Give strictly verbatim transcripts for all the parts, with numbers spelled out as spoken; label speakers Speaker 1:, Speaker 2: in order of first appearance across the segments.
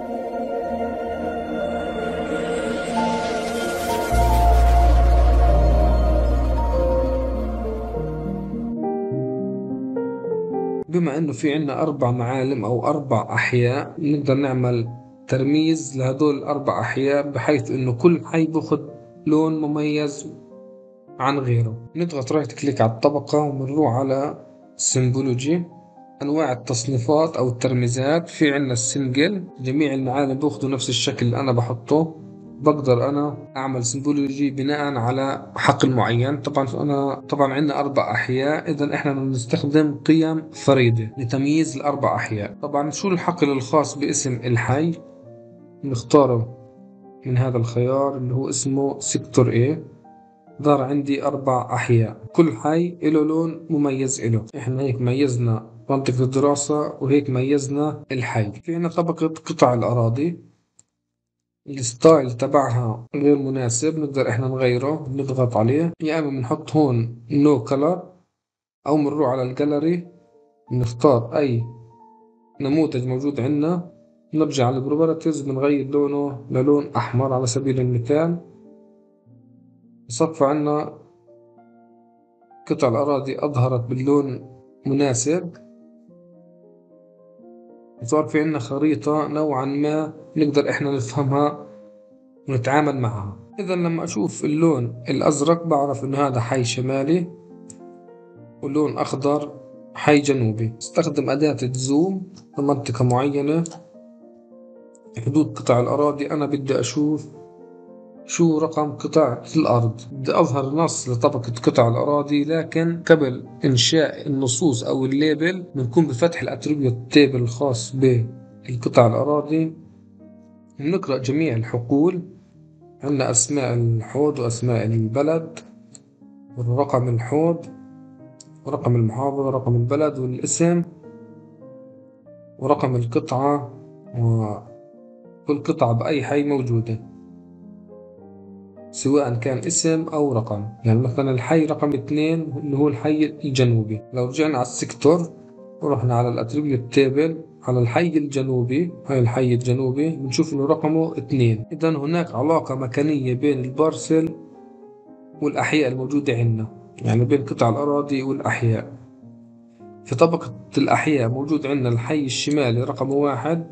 Speaker 1: بما إنه في عنا أربع معالم أو أربع أحياء، نقدر نعمل ترميز لهدول الأربع أحياء بحيث إنه كل حي بأخذ لون مميز عن غيره. نضغط رايت كليك على الطبقة وبنروح على سيمبولوجي. أنواع التصنيفات أو الترميزات، في عنا السنجل، جميع المعالم بأخذوا نفس الشكل اللي أنا بحطه. بقدر أنا أعمل سيمبولوجي بناء على حقل معين. طبعا أنا طبعا عندنا أربع أحياء، إذا إحنا بنستخدم قيم فريدة لتمييز الأربع أحياء. طبعا شو الحقل الخاص باسم الحي؟ نختاره من هذا الخيار اللي هو اسمه سيكتور A. ظهر عندي أربع أحياء، كل حي له لون مميز له. إحنا هيك ميزنا منطقة الدراسة وهيك ميزنا الحي. في عنا طبقة قطع الأراضي، الستايل تبعها غير مناسب، نقدر إحنا نغيره. نضغط عليه، يا إما بنحط هون نو كلر أو بنروح على الجاليري نختار أي نموذج موجود عندنا، نرجع على البروبرتيز بنغير لونه للون أحمر على سبيل المثال. صفى عنا قطع الأراضي أظهرت باللون مناسب، صار في عنا خريطة نوعا ما نقدر إحنا نفهمها ونتعامل معها. إذا لما أشوف اللون الأزرق بعرف إنه هذا حي شمالي، واللون أخضر حي جنوبي. استخدم أداة الزوم في منطقة معينة، حدود قطع الأراضي. أنا بدي أشوف شو رقم قطع الأرض، بدي أظهر نص لطبقة قطع الأراضي، لكن قبل إنشاء النصوص أو الليبل بنكون بفتح الأتريبيوت تيبل الخاص بالقطع الأراضي. بنقرأ جميع الحقول، عندنا أسماء الحوض وأسماء البلد ورقم الحوض ورقم المحافظة ورقم البلد والاسم ورقم القطعة، وكل قطعة بأي حي موجودة سواء كان اسم أو رقم. يعني مثلا الحي رقم اثنين اللي هو الحي الجنوبي. لو رجعنا على السيكتور ورحنا على الاتريبيوت تيبل على الحي الجنوبي، هاي الحي الجنوبي بنشوف انه رقمه اثنين. اذا هناك علاقة مكانية بين البارسل والأحياء الموجودة عندنا، يعني بين قطع الأراضي والأحياء. في طبقة الأحياء موجود عندنا الحي الشمالي رقم واحد،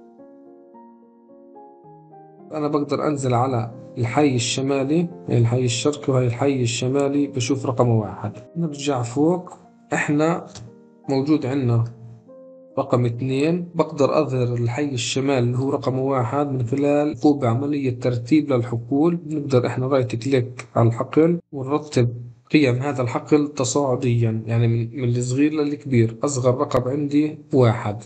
Speaker 1: أنا بقدر أنزل على الحي الشمالي، الحي الشرقي وهي الحي الشمالي، بشوف رقم واحد. نرجع فوق، إحنا موجود عندنا رقم اثنين. بقدر أظهر الحي الشمالي اللي هو رقم واحد من خلال قوم بعملية ترتيب للحقول. نقدر إحنا رايت كليك على الحقل ونرتب قيم هذا الحقل تصاعديا، يعني من من الصغير للكبير. أصغر رقم عندي واحد،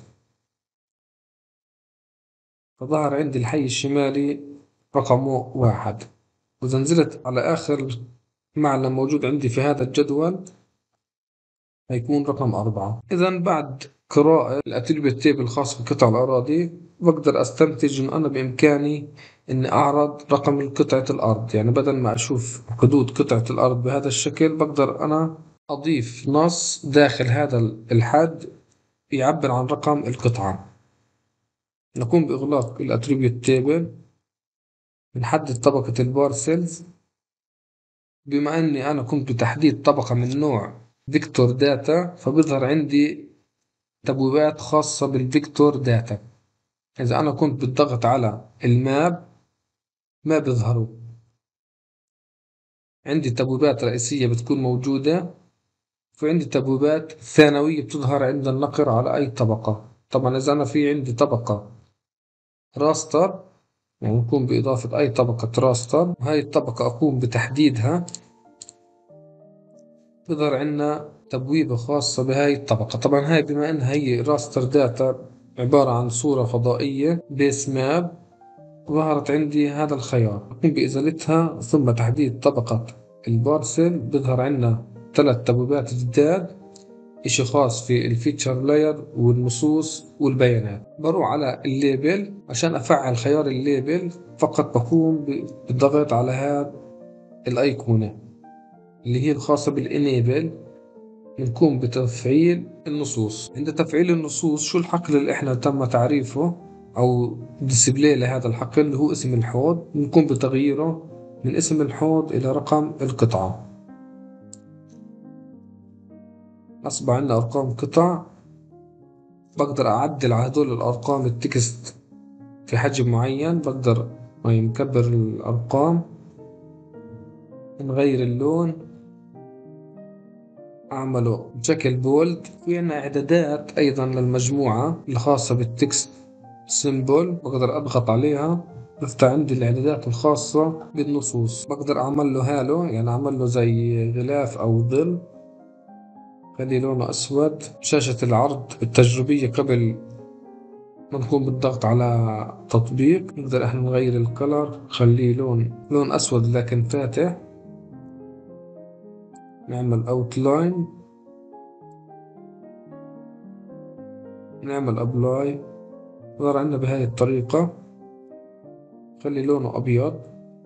Speaker 1: فظهر عندي الحي الشمالي رقمه واحد. وإذا نزلت على آخر معلم موجود عندي في هذا الجدول هيكون رقم أربعة. إذا بعد قراءة الأتربة تيبل الخاص بقطع الأراضي بقدر أستنتج إنه أنا بإمكاني إني أعرض رقم قطعة الأرض. يعني بدل ما أشوف حدود قطعة الأرض بهذا الشكل، بقدر أنا أضيف نص داخل هذا الحد يعبر عن رقم القطعة. نقوم بإغلاق الأتربة تيبل، بنحدد طبقة البارسلز. بما أني أنا قمت بتحديد طبقة من نوع فيكتور داتا، فبيظهر عندي تبويبات خاصة بالفيكتور داتا. إذا أنا كنت بالضغط على الماب ما بيظهروا عندي. تبويبات رئيسية بتكون موجودة، وعندي تبويبات ثانوية بتظهر عند النقر على أي طبقة. طبعا إذا أنا في عندي طبقة راستر، يعني نقوم بإضافة أي طبقة راستر، وهي الطبقة أقوم بتحديدها، بظهر عندنا تبويبة خاصة بهاي الطبقة. طبعا هاي بما أنها هي راستر داتا عبارة عن صورة فضائية بيس ماب، ظهرت عندي هذا الخيار. أقوم بإزالتها ثم تحديد طبقة البارسل. بظهر عندنا ثلاث تبويبات جداد، إشي خاص في الفيتشر لاير والنصوص والبيانات. بروح على الليبل عشان أفعل خيار الليبل، فقط بقوم بالضغط على هذا الأيقونة اللي هي الخاصة بالإنيبل. بنقوم بتفعيل النصوص. عند تفعيل النصوص، شو الحقل اللي احنا تم تعريفه؟ أو ديسبلاي لهذا الحقل اللي هو اسم الحوض، نقوم بتغييره من اسم الحوض إلى رقم القطعة. أصبح عندنا أرقام قطع. بقدر أعدل على هدول الأرقام التكست في حجم معين، بقدر يعني نكبر الأرقام، نغير اللون، أعمله بشكل بولد. في عنا إعدادات أيضا للمجموعة الخاصة بالتكست سيمبل، بقدر أضغط عليها بفتح عندي الإعدادات الخاصة بالنصوص. بقدر أعمل له هالو، يعني أعمل له زي غلاف أو ظل، خلي لونه أسود. شاشة العرض التجريبية قبل ما نقوم بالضغط على تطبيق، نقدر احنا نغير الكلر، نخليه لون لون أسود لكن فاتح. نعمل أوتلاين، نعمل أبلاي، ظهر عندنا بهاي الطريقة. خلي لونه أبيض.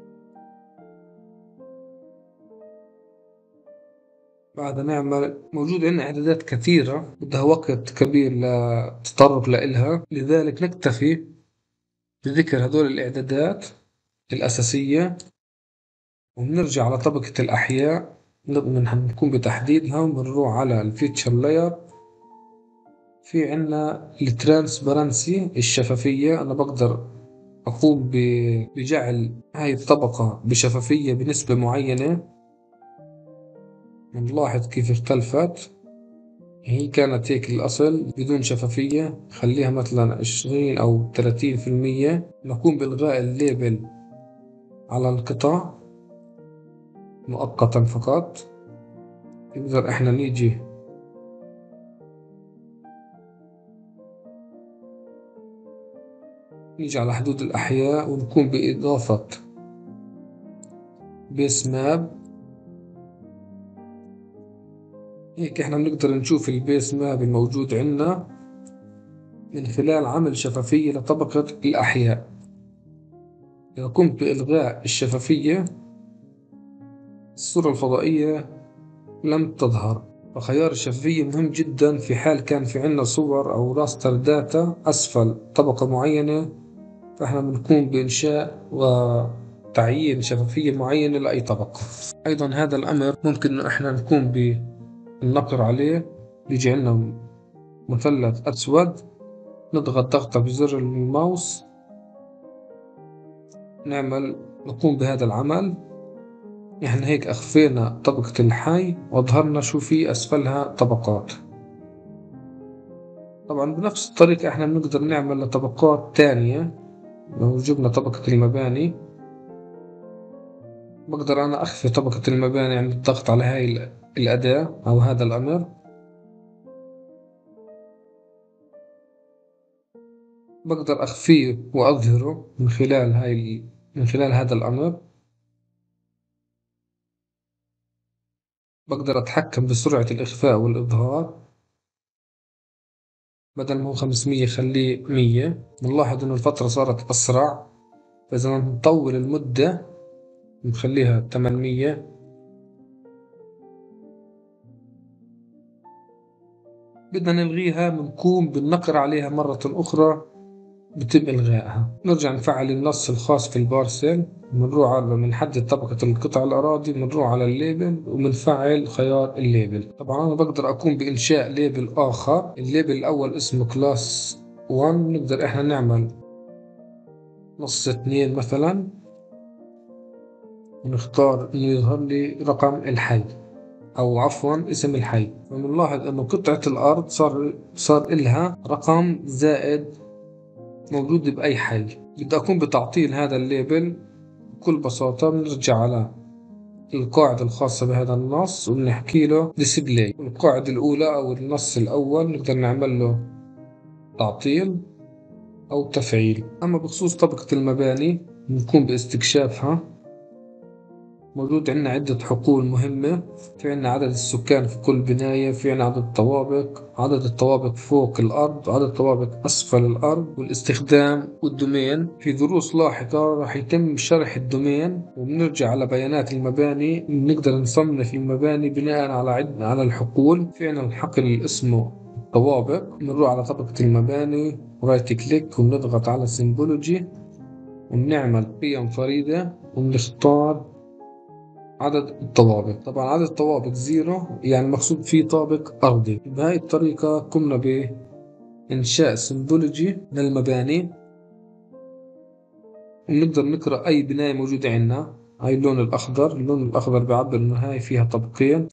Speaker 1: بعد نعمل موجود عندنا إعدادات كثيرة بدها وقت كبير للتطرق لإلها، لذلك نكتفي بذكر هدول الإعدادات الأساسية، وبنرجع على طبقة الأحياء نقوم بتحديدها، وبنروح على الفيتشر لاير. في عنا الترانسبرنسي الشفافية، أنا بقدر أقوم بجعل هاي الطبقة بشفافية بنسبة معينة. نلاحظ كيف اختلفت، هي كانت هيك الأصل بدون شفافية، خليها مثلا عشرين أو ثلاثين في المية. نقوم بإلغاء الليبل على القطع مؤقتا فقط. نقدر احنا نيجي نيجي على حدود الأحياء ونقوم بإضافة بيس ماب. هيك احنا بنقدر نشوف البيس ماب الموجود عندنا من خلال عمل شفافية لطبقة الأحياء. إذا قمت بإلغاء الشفافية الصورة الفضائية لم تظهر. فخيار الشفافية مهم جدا في حال كان في عنا صور أو راستر داتا أسفل طبقة معينة، فإحنا بنقوم بإنشاء وتعيين شفافية معينة لأي طبقة. أيضا هذا الأمر ممكن إنه إحنا نقوم بالنقر عليه، بيجي عنا مثلث أسود، نضغط ضغطة بزر الماوس، نعمل نقوم بهذا العمل. إحنا هيك أخفينا طبقة الحي وأظهرنا شو في أسفلها طبقات. طبعا بنفس الطريقة إحنا بنقدر نعمل لطبقات تانية. لو جبنا طبقة المباني، بقدر أنا أخفي طبقة المباني عند الضغط على هاي الأداة أو هذا الأمر. بقدر أخفيه وأظهره من خلال هاي من خلال هذا الأمر. بقدر أتحكم بسرعة الإخفاء والإظهار، بدل ما هو خمسمية خليه مية. بنلاحظ إنه الفترة صارت أسرع، فإذا نطول المدة نخليها ثمانمية. بدنا نلغيها، بنقوم بالنقر عليها مرة أخرى، بتم إلغائها. نرجع نفعل النص الخاص في البارسل، بنروح على بنحدد طبقة القطع الأراضي، بنروح على الليبل وبنفعل خيار الليبل. طبعا أنا بقدر أقوم بإنشاء ليبل آخر. الليبل الأول اسمه كلاس واحد، نقدر إحنا نعمل نص اثنين مثلا، ونختار إنه يظهر لي رقم الحي أو عفوا اسم الحي. فبنلاحظ إنه قطعة الأرض صار صار إلها رقم زائد موجود بأي حي. بدي أقوم بتعطيل هذا الليبل بكل بساطة. بنرجع على القاعدة الخاصة بهذا النص وبنحكي له display. القاعدة الأولى أو النص الأول نقدر نعمل له تعطيل أو تفعيل. أما بخصوص طبقة المباني نقوم باستكشافها. موجود عندنا عدة حقول مهمة. في عندنا عدد السكان في كل بناية، في عندنا عدد الطوابق، عدد الطوابق فوق الأرض، عدد الطوابق أسفل الأرض، والاستخدام والدومين. في دروس لاحقة راح يتم شرح الدومين، وبنرجع على بيانات المباني. بنقدر نصنف المباني بناء على عد على الحقول. في عندنا الحقل اللي اسمه طوابق، بنروح على طبقة المباني رايت كليك وبنضغط على سيمبولوجي وبنعمل قيم فريدة وبنختار عدد الطوابق. طبعا عدد الطوابق زيرو يعني مقصود فيه طابق أرضي. بهاي الطريقة قمنا بإنشاء سيمبولوجي للمباني، ونقدر نقرأ أي بناية موجودة عندنا. هاي اللون الأخضر، اللون الأخضر بيعبر إنه هاي فيها طبقين.